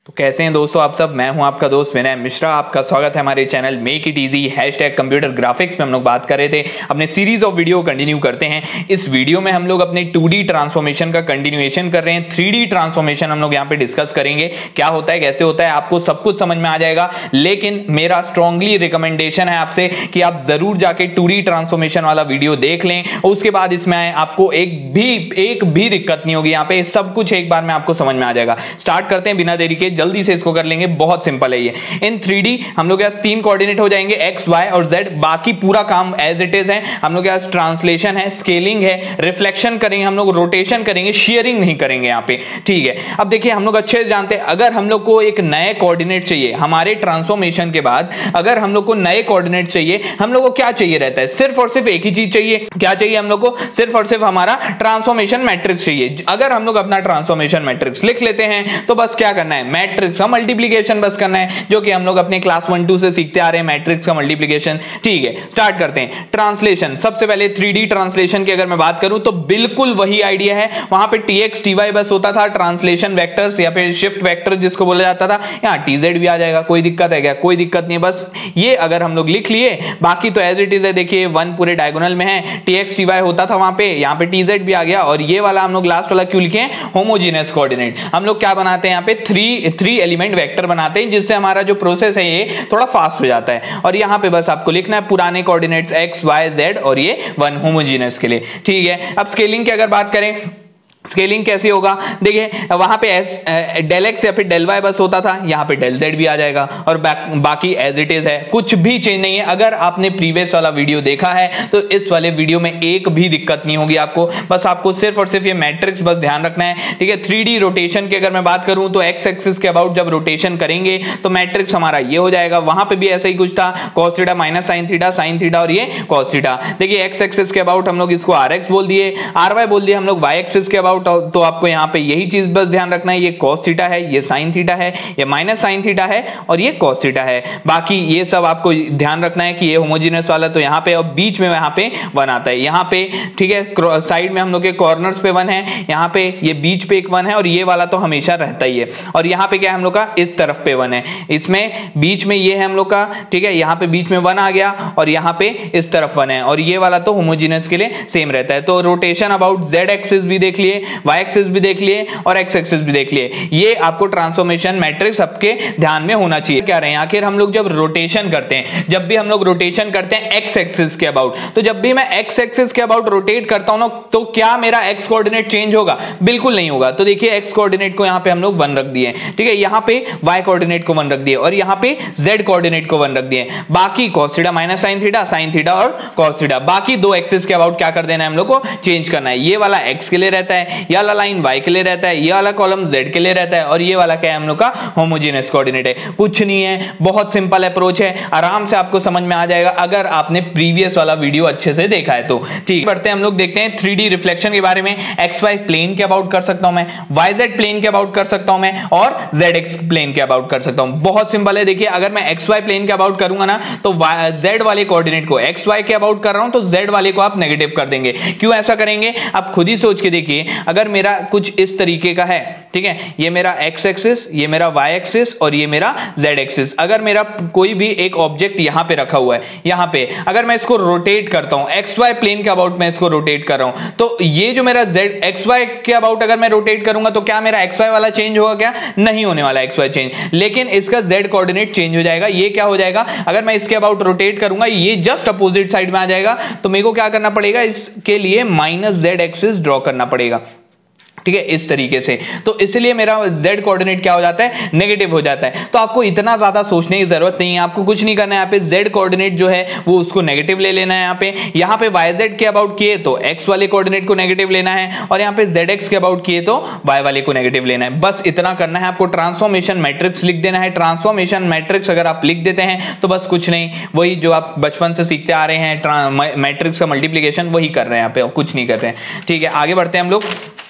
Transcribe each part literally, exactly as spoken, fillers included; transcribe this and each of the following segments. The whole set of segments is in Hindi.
तो कैसे हैं दोस्तों आप सब। मैं हूं आपका दोस्त विनय मिश्रा। आपका स्वागत है हमारे channel make it easy hashtag computer graphics में। हम लोग बात कर रहे थे अपने सीरीज ऑफ वीडियो कंटिन्यू करते हैं। इस वीडियो में हम लोग अपने टू डी ट्रांसफॉर्मेशन का कंटिन्यूएशन कर रहे हैं। थ्री डी ट्रांसफॉर्मेशन हम लोग यहाँ पे डिस्कस करेंगे, क्या होता है कैसे होता है, आपको सब कुछ समझ में आ जाएगा। लेकिन मेरा स्ट्रांगली रिकमेंडेशन है आपसे कि आप जरूर जाके टू डी ट्रांसफॉर्मेशन वाला वीडियो देख लें। उसके बाद इसमें आपको एक भी एक भी दिक्कत नहीं होगी। यहाँ पे सब कुछ एक बार में आपको समझ में आ जाएगा। स्टार्ट करते हैं बिना देरी के, जल्दी से इसको कर लेंगे। बहुत सिंपल है ये। इन थ्री डी हम लोग के पास तीन कोऑर्डिनेट हो जाएंगे, एक्स वाई और जेड। बाकी पूरा काम एज इट इज है। हम लोग के पास ट्रांसलेशन है, स्केलिंग है, रिफ्लेक्शन करेंगे, हम लोग रोटेशन करेंगे, शेयरिंग नहीं करेंगे यहाँ पे। ठीक है, अब देखिए हम लोग अच्छे से जानते हैं, अगर हम लोग को एक नए कोऑर्डिनेट चाहिए हमारे ट्रांसफॉर्मेशन के बाद, अगर हम लोग को नए कोऑर्डिनेट चाहिए, हम लोग को क्या चाहिए रहता है? सिर्फ और सिर्फ एक ही चीज चाहिए। क्या चाहिए हम लोग को? सिर्फ और सिर्फ हमारा ट्रांसफॉर्मेशन मैट्रिक्स चाहिए। अगर हम लोग अपना ट्रांसफॉर्मेशन मैट्रिक्स लिख लेते हैं तो बस क्या करना है, मैट्रिक्स का मल्टीप्लिकेशन बस करना है, जो कि हम लोग अपने क्लास वन टू से सीखते आ रहे हैं, मैट्रिक्स का मल्टीप्लिकेशन। ठीक है, स्टार्ट करते हैं। ट्रांसलेशन, सबसे पहले थ्री डी ट्रांसलेशन की अगर मैं बात करूं तो बिल्कुल वही आइडिया है। वहां पे टीएक्स टीवाई बस होता था, ट्रांसलेशन वेक्टर्स या फिर शिफ्ट वेक्टर जिसको बोला जाता था। यहां टीजेड भी आ जाएगा, कोई दिक्कत है क्या? कोई दिक्कत नहीं। बस ये अगर हम लोग लिख लिए, बाकी तो एज इट इज है। देखिए वन पूरे डायगोनल में है, टीएक्स टीवाई होता था वहां पे, यहां पे टीजेड भी आ गया। और ये वाला हम लोग लास्ट वाला क्यों लिखे? Homogeneous coordinate. हम लोग क्या बनाते हैं यहाँ पे? थ्री थ्री एलिमेंट वेक्टर बनाते हैं, जिससे हमारा जो प्रोसेस है ये थोड़ा फास्ट हो जाता है। और यहाँ पे बस आपको लिखना है पुराने कोऑर्डिनेट्स एक्स वाई जेड और ये वन होमोजेनियस के लिए। ठीक है, अब स्केलिंग की अगर बात करें, स्केलिंग कैसे होगा? देखिए वहां पे एस डेल एक्स या फिर डेल वाई बस होता था, यहाँ पे डेल जेड भी आ जाएगा और बा, बाकी एज इट इज है, कुछ भी चेंज नहीं है। अगर आपने प्रीवियस वाला वीडियो देखा है तो इस वाले वीडियो में एक भी दिक्कत नहीं होगी आपको। बस आपको सिर्फ और सिर्फ ये मैट्रिक्स बस ध्यान रखना है। ठीक है, थ्री डी रोटेशन की अगर मैं बात करूं तो एक्स एक्सिस के अबाउट जब रोटेशन करेंगे तो मैट्रिक्स हमारा ये हो जाएगा। वहां पे भी ऐसा ही कुछ था, cos theta minus sine theta, sine theta और ये कॉस थीटा। देखिए एक्स एक्सिस के अबाउट हम लोग इसको आर एक्स बोल दिए, आर वाई बोल दिए हम लोग वाई एक्सिस के अबाउट। तो आपको यहां पे यही चीज बस ध्यान रखना है, ये cos थीटा है, ये sin थीटा है, ये माइनस sin थीटा है और ये cos थीटा है। बाकी ये सब आपको ध्यान रखना है कि ये होमोजेनियस वाला तो यहां पे और बीच में यहां पे वन आता है यहां पे। ठीक है, साइड में हम लोग के कॉर्नर्स पे वन है, यहां पे ये बीच पे एक वन है और ये वाला तो हमेशा रहता ही है। और यहां पे क्या है हम लोग का? इस तरफ पे वन है, इसमें बीच में ये है हम लोग का। ठीक है, यहां पे बीच में वन आ गया और यहां पे इस तरफ वन है और ये वाला तो होमोजेनियस के लिए सेम रहता है। तो रोटेशन अबाउट जेड एक्सिस भी देख लिए, वाई एक्सिस भी देख लिए और एक्स एक्सिस भी देख लिए। ये आपको ट्रांसफॉर्मेशन मैट्रिक्स सबके ध्यान में होना चाहिए। क्या रहे हैं आखिर हम लोग जब रोटेशन करते हैं, जब भी हम लोग रोटेशन करते हैं एक्स एक्सिस के अबाउट, तो जब भी मैं एक्स एक्सिस के अबाउट रोटेट करता हूं ना, तो क्या मेरा एक्स कोऑर्डिनेट चेंज होगा? बिल्कुल नहीं होगा। तो देखिए एक्स कोऑर्डिनेट को यहां पे हम लोग वन रख दिए। ठीक है, यहां पे वाई कोऑर्डिनेट को वन रख दिए और यहां पे जेड कोऑर्डिनेट को वन रख दिए। बाकी cos theta minus sine theta, sine theta और cos थीटा, बाकी दो एक्सिस के अबाउट क्या कर देना है हम लोग को? चेंज करना है। ये वाला एक्स के लिए रहता है, ये वाला लाइन वाई के लिए रहता है, ये वाला कॉलम z के लिए रहता है और ये वाला क्या है हम लोग का? होमोजेनियस कोऑर्डिनेट है। कुछ नहीं है, बहुत सिंपल अप्रोच है, आराम से आपको समझ में आ जाएगा अगर आपने प्रीवियस वाला वीडियो अच्छे से देखा है तो। ठीक, बढ़ते हैं हम लोग देखते हैं थ्री डी रिफ्लेक्शन के बारे में। एक्स वाई प्लेन के अबाउट कर सकता हूं मैं, वाई जेड प्लेन के अबाउट कर सकता हूं मैं और जेड एक्स प्लेन के अबाउट कर सकता हूं। बहुत सिंपल है। देखिए अगर मैं एक्स वाई प्लेन के अबाउट करूंगा ना तो जेड वाले कोऑर्डिनेट को एक्स वाई के अबाउट कर रहा हूं तो जेड वाले को आप नेगेटिव कर देंगे। क्यों ऐसा करेंगे आप खुद ही सोच के देखिए। अगर मेरा कुछ इस तरीके का है, ठीक है, ये मेरा एक्स एक्सिस, ये मेरा वाई एक्सिस और ये मेरा जेड एक्सिस। अगर मेरा कोई भी एक ऑब्जेक्ट यहां पे रखा हुआ है, यहां पे अगर मैं इसको रोटेट करता हूं, एक्स वाई प्लेन के अबाउट मैं इसको रोटेट कर रहा हूं, तो ये जो मेरा जेड एक्स वाई के अबाउट अगर मैं रोटेट करूंगा तो क्या मेरा एक्स वाई वाला चेंज होगा? क्या नहीं होने वाला एक्स वाई चेंज, लेकिन इसका जेड कोऑर्डिनेट चेंज हो जाएगा। ये क्या हो जाएगा? अगर मैं इसके अबाउट रोटेट करूंगा, ये जस्ट अपोजिट साइड में आ जाएगा, तो मेरे को क्या करना पड़ेगा? इसके लिए माइनस जेड एक्सिस ड्रॉ करना पड़ेगा। ठीक है, इस तरीके से। तो इसलिए मेरा z कोऑर्डिनेट क्या हो जाता है? नेगेटिव हो जाता है। तो आपको इतना ज्यादा सोचने की जरूरत नहीं है, आपको कुछ नहीं करना है। यहाँ पे z कोऑर्डिनेट जो है वो उसको नेगेटिव ले लेना है। यहाँ पे यहाँ पे yz के अबाउट किए तो x वाले कोऑर्डिनेट को नेगेटिव लेना है और यहाँ पे zx के अबाउट किए तो y वाले को नेगेटिव लेना है। बस इतना करना है आपको। ट्रांसफॉर्मेशन मैट्रिक्स लिख देना है। ट्रांसफॉर्मेशन मैट्रिक्स अगर आप लिख देते हैं तो बस कुछ नहीं, वही जो आप बचपन से सीखते आ रहे हैं, मैट्रिक्स का मल्टीप्लीकेशन वही कर रहे हैं यहाँ पे, कुछ नहीं कर रहे हैं। ठीक है, आगे बढ़ते हैं हम लोग।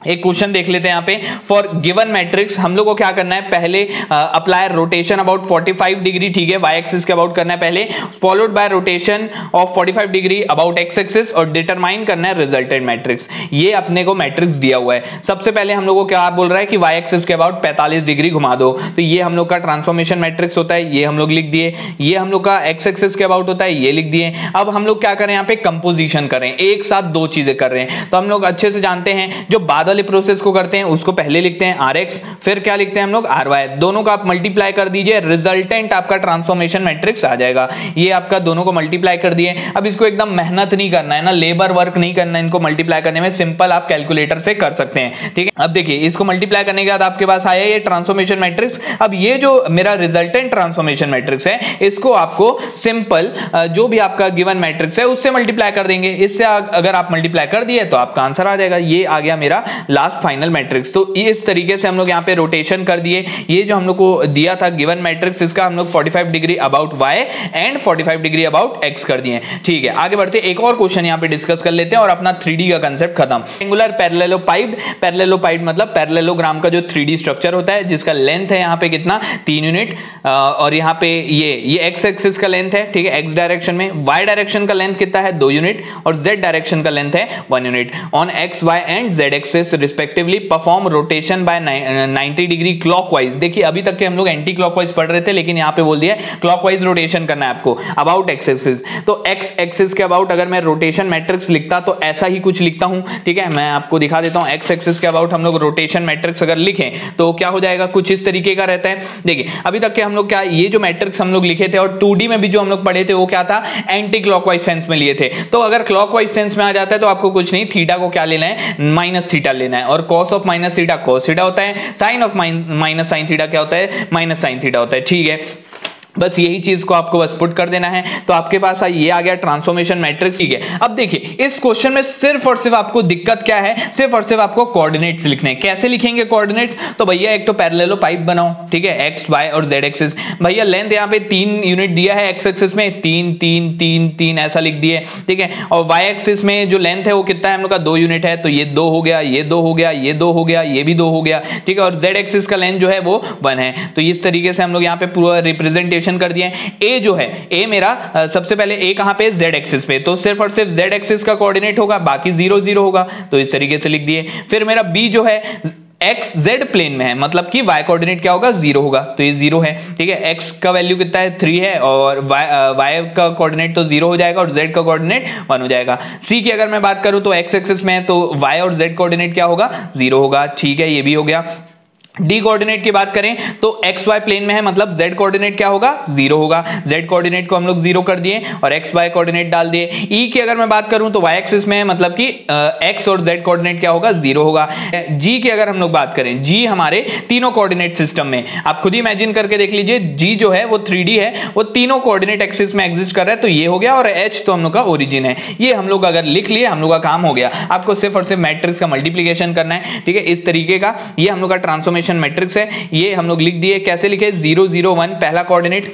एक क्वेश्चन देख लेते हैं यहाँ पे। फॉर गिवन मैट्रिक्स हम लोग को क्या करना है, पहले अप्लाई रोटेशन अबाउट पैंतालीस डिग्री, ठीक है, वाई एक्सिस के अबाउट करना है पहले, फॉलोड बाय रोटेशन ऑफ पैंतालीस डिग्री अबाउट एक्स एक्सिस, और डिटरमाइन करना है रिजल्टेंट मैट्रिक्स। ये अपने को मैट्रिक्स दिया हुआ है। सबसे पहले हम लोग को क्या बोल रहा है कि वाई एक्सिस के अबाउट पैंतालीस डिग्री घुमा दो, तो ये हम लोग का ट्रांसफॉर्मेशन मैट्रिक्स होता है, ये हम लोग लिख दिए। ये हम लोग का एक्स एक्सिस के अबाउट होता है, ये लिख दिए। अब हम लोग क्या करें, यहाँ पे कंपोजिशन करें, एक साथ दो चीजें कर रहे हैं। तो हम लोग अच्छे से जानते हैं, जो बाद वाले प्रोसेस को करते हैं उसको पहले लिखते हैं आर एक्स, फिर क्या लिखते हैं हम लोग आर वाई, दोनों का आप मल्टीप्लाई कर दीजिए, रिजल्टेंट आपका ट्रांसफॉर्मेशन मैट्रिक्स आ जाएगा। ये आपका दोनों को मल्टीप्लाई कर दिए। अब इसको एकदम मेहनत नहीं करना है ना, लेबर वर्क नहीं करना है इनको मल्टीप्लाई करने में, सिंपल आप कैलकुलेटर से कर सकते हैं, ठीक है। अब देखिए इसको मल्टीप्लाई करने के बाद आपके पास आया ये ट्रांसफॉर्मेशन मैट्रिक्स। अब ये जो मेरा रिजल्टेंट ट्रांसफॉर्मेशन मैट्रिक्स है, इसको आपको सिंपल जो भी आपका गिवन मैट्रिक्स है उससे मल्टीप्लाई कर देंगे। इससे अगर आप मल्टीप्लाई कर दिए तो आपका आंसर आ जाएगा। ये आ गया मेरा लास्ट फाइनल मैट्रिक्स। तो इस तरीके से हम लोग यहाँ पे रोटेशन कर दिए। ये जो हम लोग को दिया था गिवन मैट्रिक्स, इसका हम लोग पैंतालीस डिग्री अबाउट y एंड पैंतालीस डिग्री अबाउट x कर दिए, ठीक है। आगे बढ़ते एक और क्वेश्चन यहाँ पे डिस्कस कर लेते हैं और अपना थ्री डी का कंसेप्ट खत्म। रेक्टेंगुलर पैरेललोपाइड, पैरेललोपाइड मतलब पैरेललोग्राम का जो थ्री डी स्ट्रक्चर होता है, जिसका लेंथ है यहाँ पे कितना, तीन यूनिट, और यहाँ पे ये ये x एक्सिस का लेंथ है, ठीक है, x डायरेक्शन में। y डायरेक्शन का लेंथ कितना है, दो यूनिट, और z डायरेक्शन का लेंथ है one unit. On x y and z axis respectively perform rotation by ninety degree clockwise. देखिए अभी तक के हम लोग एंटी क्लॉकवाइज पढ़ रहे थे, लेकिन यहाँ पे बोल दिया क्लॉकवाइज रोटेशन करना है आपको अबाउट एक्स एक्सिस। तो एक्स एक्सिस के अबाउट अगर मैं रोटेशन मैट्रिक्स लिखता तो ऐसा ही कुछ लिखता हूं, ठीक है। मैं आपको दिखा देता हूं, एक्स एक्सिस के अबाउट हम लोग रोटेशन मैट्रिक्स अगर लिखें तो क्या हो जाएगा, कुछ इस तरीके का रहता है। देखिए अभी तक के हम लोग क्या, ये जो मैट्रिक्स हम लोग लिखे थे और टू डी में भी जो हम लोग पढ़े थे वो क्या था, एंटी क्लॉकवाइज सेंस में लिए थे। तो अगर क्लॉकवाइज सेंस में आ जाता है तो आपको कुछ नहीं, थीटा को क्या लेना है, माइनस थीटा लेना है, और cos of minus theta cos theta होता है, sine of minus sine theta क्या होता है, माइनस साइन थीटा होता है, ठीक है। बस यही चीज को आपको बस पुट कर देना है। तो आपके पास ये आ गया ट्रांसफॉर्मेशन मैट्रिक्स, ठीक है। अब देखिए इस क्वेश्चन में सिर्फ और सिर्फ आपको दिक्कत क्या है, सिर्फ और सिर्फ आपको कोऑर्डिनेट्स लिखने हैं। कैसे लिखेंगे कोऑर्डिनेट्स, तो भैया एक तो पैरेललोपाइप बनाओ, ठीक है, एक्स वाई और जेड एक्सिस। भैया लेंथ यहाँ पे तीन यूनिट दिया है एक्स एक्सिस में, तीन तीन तीन तीन ऐसा लिख दिए, ठीक है। और वाई एक्सिस में जो लेंथ है वो कितना है हम लोग का, दो यूनिट है, तो ये दो हो गया, ये दो हो गया, ये दो हो गया, ये भी दो हो गया, ठीक है। और जेड एक्सिस का लेंथ जो है वो वन है। तो इस तरीके से हम लोग यहाँ पे पूरा रिप्रेजेंटेशन कर दिए। ए जो है, ए मेरा आ, सबसे पहले ए कहां पे, जेड एक्सिस पे, तो सिर्फ और सिर्फ जेड एक्सिस का कोऑर्डिनेट होगा, बाकी जीरो जीरो होगा, तो इस तरीके से लिख दिए। फिर मेरा बी जो है एक्स जेड प्लेन में है, मतलब कि वाई कोऑर्डिनेट क्या होगा, जीरो होगा, तो ये जीरो है, ठीक है। एक्स का वैल्यू कितना है, थ्री है, और वाई वाई का कोऑर्डिनेट तो जीरो हो जाएगा और जेड का कोऑर्डिनेट वन हो जाएगा। सी की अगर मैं बात करूं तो एक्स एक्सिस में है, तो वाई और जेड कोऑर्डिनेट क्या होगा, जीरो होगा, ठीक है, ये भी हो गया। डी कोऑर्डिनेट की बात करें तो एक्स वाई प्लेन में है, मतलब जेड कोऑर्डिनेट क्या होगा, जीरो होगा, जेड कोऑर्डिनेट को हम लोग जीरो कर दिए और एक्स वाई कोऑर्डिनेट डाल दिए। ई की अगर मैं बात करूं तो वाई एक्सिस में है, मतलब कि एक्स और जेड कोऑर्डिनेट क्या होगा, जीरो होगा। जी की अगर हम लोग बात करें, जी हमारे तीनों कोऑर्डिनेट सिस्टम में, आप खुद ही इमेजिन करके देख लीजिए, जी जो है वो थ्री डी है, वो तीनों कोऑर्डिनेट एक्सिस में एग्जिस्ट कर रहा है, तो ये हो गया। और एच तो हम लोग का ओरिजिन है। ये हम लोग अगर लिख लिए, हम लोग का काम हो गया। आपको सिर्फ और सिर्फ मैट्रिक्स का मल्टीप्लीकेशन करना है, ठीक है, इस तरीके का। ये हम लोग का ट्रांसफॉर्मेशन मैट्रिक्स है। ये हम लोग लिख दिए, कैसे लिखे, जीरो जीरो वन पहला कोऑर्डिनेट,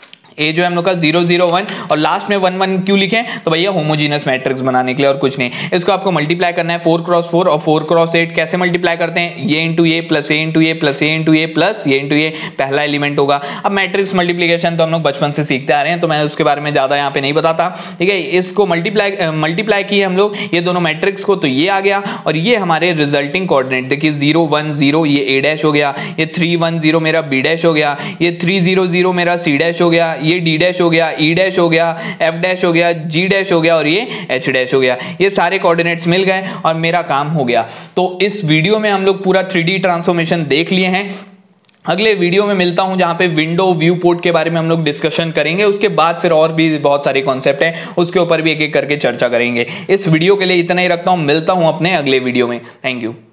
ए जो है हम लोग का जीरो जीरो वन, और लास्ट में वन वन क्यों लिखे, तो भैया होमोजीनस मैट्रिक्स बनाने के लिए, और कुछ नहीं। इसको आपको मल्टीप्लाई करना है फोर क्रॉस फोर और फोर क्रॉस एट। कैसे मल्टीप्लाई करते हैं, ये इंटू ये प्लस ए इंटू ये प्लस ए इंटू ये प्लस ये इंटू ये, पहला एलिमेंट होगा। अब मैट्रिक्स मल्टीप्लीकेशन तो हम लोग बचपन से सीखते आ रहे हैं, तो मैं उसके बारे में ज्यादा यहाँ पे नहीं बताता, ठीक है। इसको मल्टीप्लाई मल्टीप्लाई किए हम लोग ये दोनों मैट्रिक्स को, तो ये आ गया। और ये हमारे रिजल्टिंग कोऑर्डिनेट देखिए, जीरो वन जीरो ये ए डैश हो गया, ये थ्री वन जीरो मेरा बी डैश हो गया, ये थ्री जीरो जीरो मेरा सी डैश हो गया, ये डी डैश हो गया, ई डैश हो गया, एफ डैश हो गया, जी डैश हो गया, और ये एच डैश हो गया। ये सारे कोऑर्डिनेट्स मिल गए और मेरा काम हो गया। तो इस वीडियो में हम लोग पूरा थ्री डी ट्रांसफॉर्मेशन देख लिए हैं। अगले वीडियो में मिलता हूं जहां पे विंडो व्यू पोर्ट के बारे में हम लोग डिस्कशन करेंगे। उसके बाद फिर और भी बहुत सारे कॉन्सेप्ट हैं, उसके ऊपर भी एक एक करके चर्चा करेंगे। इस वीडियो के लिए इतना ही रखता हूं, मिलता हूं अपने अगले वीडियो में। Thank you.